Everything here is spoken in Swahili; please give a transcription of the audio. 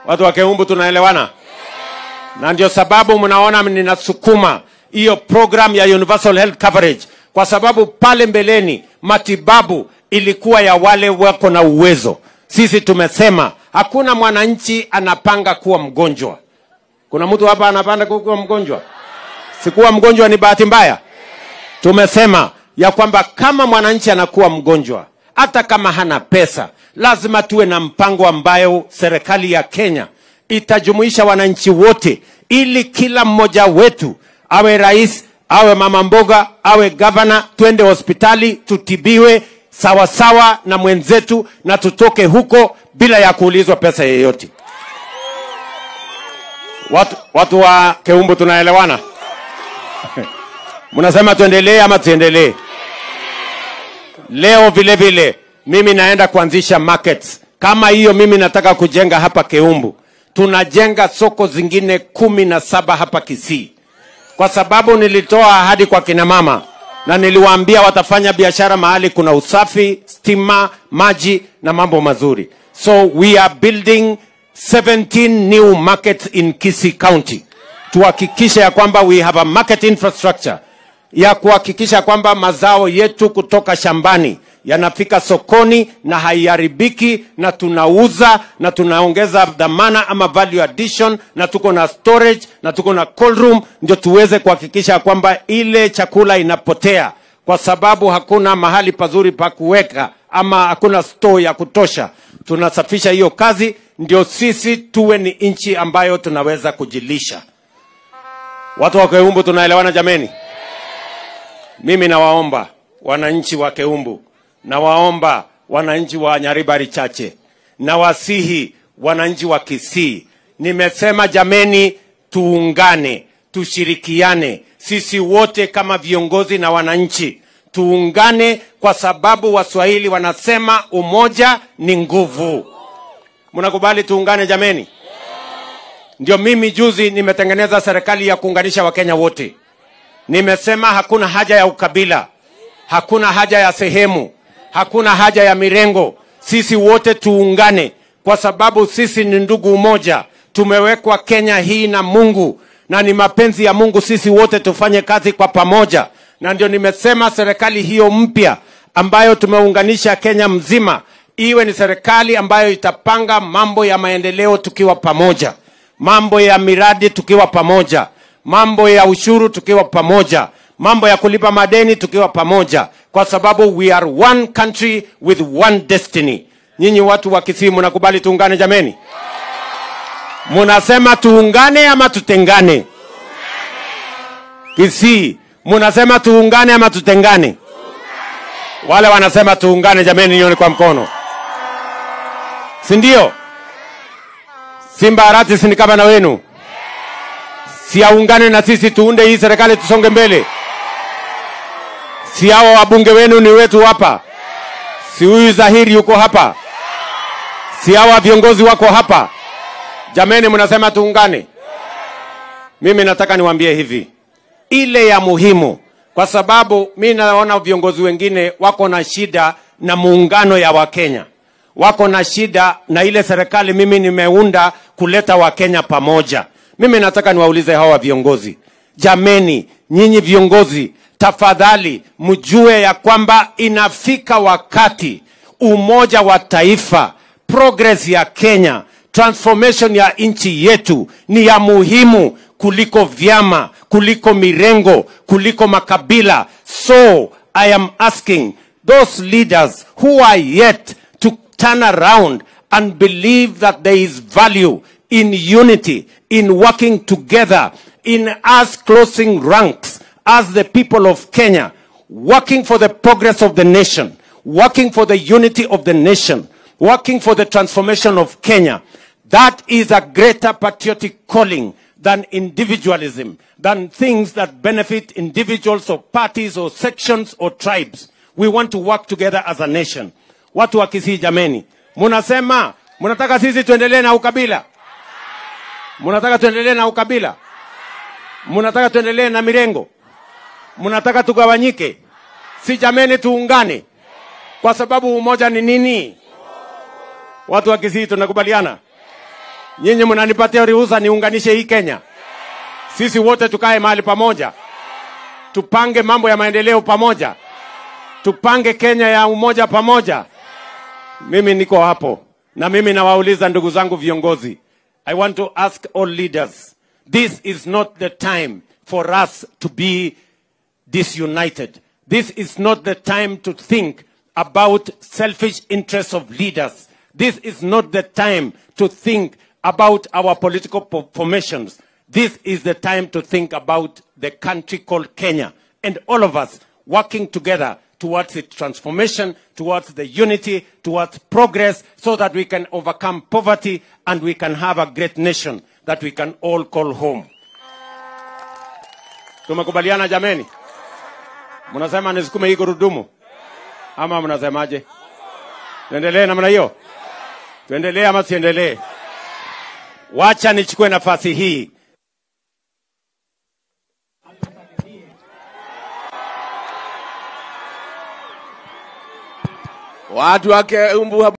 Watu wa Keumbu tunaelewana? Na ndio sababu mnaona ninasukuma hiyo program ya universal health coverage, kwa sababu pale mbeleni matibabu ilikuwa ya wale wako na uwezo. Sisi tumesema hakuna mwananchi anapanga kuwa mgonjwa. Kuna mtu hapa anapanga kuwa mgonjwa? Sikuwa mgonjwa ni bahati mbaya. Tumesema ya kwamba kama mwananchi anakuwa mgonjwa, hata kama hana pesa, lazima tuwe na mpango ambayo serikali ya Kenya itajumuisha wananchi wote, ili kila mmoja wetu, awe rais, awe mama mboga, awe governor, tuende hospitali tutibiwe sawa sawa na mwenzetu, na tutoke huko bila ya kuulizwa pesa yoyote. Watu wa Keumbu tunaelewana? Mnasema tuendelee ama tuendelee? Leo vile vile mimi naenda kuanzisha markets. Kama hiyo mimi nataka kujenga hapa Keumbu. Tunajenga soko zingine 17 hapa Kisii. Kwa sababu nilitoa ahadi kwa kina mama na niliwaambia watafanya biashara mahali kuna usafi, stima, maji na mambo mazuri. So we are building 17 new markets in Kisii County. Tuhakikisha ya kwamba we have a market infrastructure ya kuhakikisha kwamba mazao yetu kutoka shambani yanafika sokoni na haiharibiki, na tunauza na tunaongeza dhamana ama value addition, na tuko na storage na tuko na cold room, ndio tuweze kuhakikisha kwamba ile chakula inapotea kwa sababu hakuna mahali pazuri pa kuweka ama hakuna store ya kutosha. Tunasafisha hiyo kazi ndio sisi tuwe ni nchi ambayo tunaweza kujilisha. Watu wa Keumbu tunaelewana jameni? Mimi nawaomba wananchi wa Keumbu, nawaomba wananchi wa Nyaribari chache, na wasihi wananchi wa Kisii. Nimesema jameni, tuungane, tushirikiane, sisi wote kama viongozi na wananchi, tuungane, kwa sababu Waswahili wanasema umoja ni nguvu. Mnakubali tuungane jameni? Ndio mimi juzi nimetengeneza serikali ya kuunganisha Wakenya wote. Nimesema hakuna haja ya ukabila, hakuna haja ya sehemu, hakuna haja ya mirengo. Sisi wote tuungane, kwa sababu sisi ni ndugu moja. Tumewekwa Kenya hii na Mungu, na ni mapenzi ya Mungu sisi wote tufanye kazi kwa pamoja. Na ndio nimesema serikali hiyo mpya ambayo tumeunganisha Kenya mzima, iwe ni serikali ambayo itapanga mambo ya maendeleo tukiwa pamoja, mambo ya miradi tukiwa pamoja, mambo ya ushuru tukiwa pamoja, mambo ya kulipa madeni tukiwa pamoja, kwa sababu we are one country with one destiny. Nyinyi watu wa Kisii mnakubali tuungane jameni? Mnasema tuungane ama tutengane? Kisii mnasema tuungane ama tutengane? Wale wanasema tuungane jameni, nione kwa mkono. Si ndio? Simba Arati si kama na wenu? Si aungane na sisi tuunde hii serikali tusonge mbele? Si hao wabunge wenu ni wetu hapa? Si huyu Zahiri yuko hapa? Si hao viongozi wako hapa? Jameni mnasema tuungane? Mimi nataka niwaambie hivi, ile ya muhimu, kwa sababu mimi naona viongozi wengine wako na shida na muungano ya Wakenya. Wako na shida na ile serikali mimi nimeunda kuleta Wakenya pamoja. Mimi nataka niwaulize hawa viongozi, jameni, nyinyi viongozi, tafadhali mjue ya kwamba inafika wakati umoja wa taifa, progress ya Kenya, transformation ya nchi yetu ni ya muhimu kuliko vyama, kuliko mirengo, kuliko makabila. So I am asking those leaders who are yet to turn around and believe that there is value in unity, in working together, in us closing ranks as the people of Kenya, working for the progress of the nation, working for the unity of the nation, working for the transformation of Kenya. That is a greater patriotic calling than individualism, than things that benefit individuals or parties or sections or tribes. We want to work together as a nation. Watu wa Kisii jameni, munasema munataka sisi tuendelee na ukabila? Munataka tuendelee na ukabila? Munataka tuendelee na mirengo? Munataka tugawanyike? Si jameni tuungane, kwa sababu umoja ni nini? Watu wa Kisii tunakubaliana? Nyinyi mnanipatia ruhusa niunganishe hii Kenya. Sisi wote tukae mahali pamoja. Tupange mambo ya maendeleo pamoja. Tupange Kenya ya umoja pamoja. Mimi niko hapo. Na mimi nawauliza ndugu zangu viongozi. I want to ask all leaders. This is not the time for us to be disunited. This is not the time to think about selfish interests of leaders. This is not the time to think about our political formations. This is the time to think about the country called Kenya. And all of us working together towards its transformation, towards the unity, towards progress, so that we can overcome poverty and we can have a great nation that we can all call home. Tumekubaliana jameni? Mnasema nisukume hii gurudumu? Ama mnasemaje? Tuendelee namna hiyo? Tuendelee ama siendelee? Wacha nichukue nafasi hii. Watu wake umbu